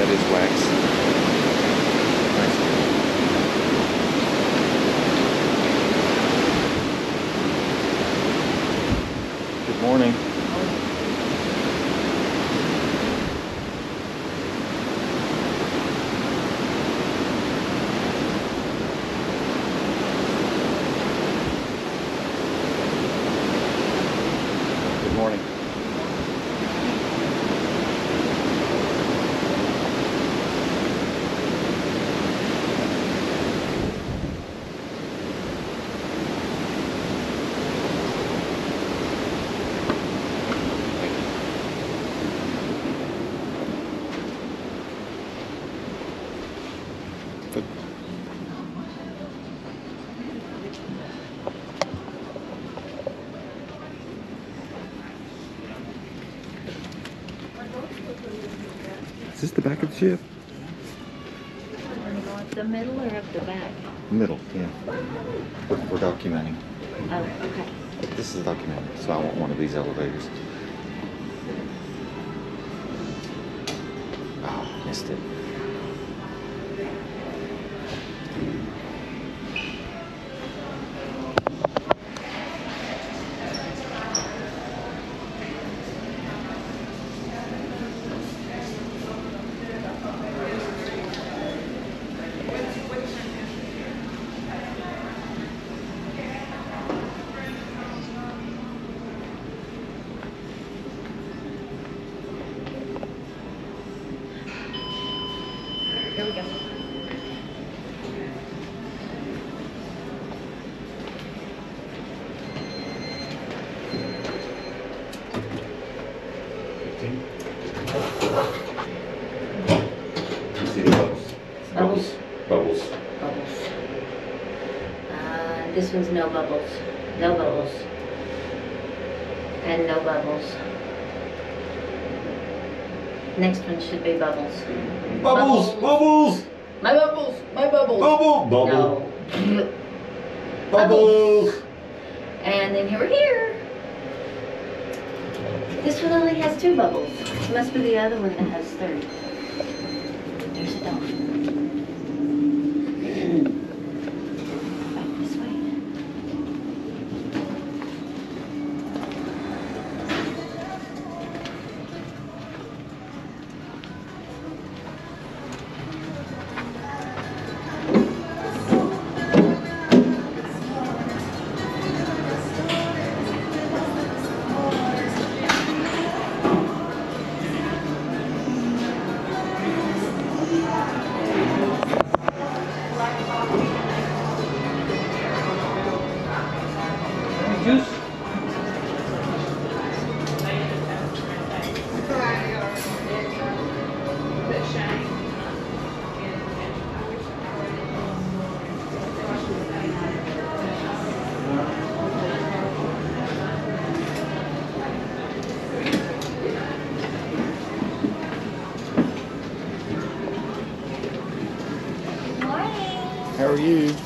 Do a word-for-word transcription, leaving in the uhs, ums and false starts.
that is wax. Nice. Good morning. Good morning. Good. Is this the back of the ship? Want to go up the middle or up the back? Middle, yeah. We're, we're documenting. Oh, okay. This is documenting, so I want one of these elevators. Oh, missed it. Here we go. You see the bubbles? Bubbles? Bubbles. Bubbles. Uh, this one's no bubbles. No bubbles. And no bubbles. Next one should be bubbles. Bubbles! Bubbles! My bubbles! My bubbles! Bubble! Bubble! No. Bubbles! And then here we're here. This one only has two bubbles. It must be the other one that has three. There's a dolphin. Back this way. Juice? How are you?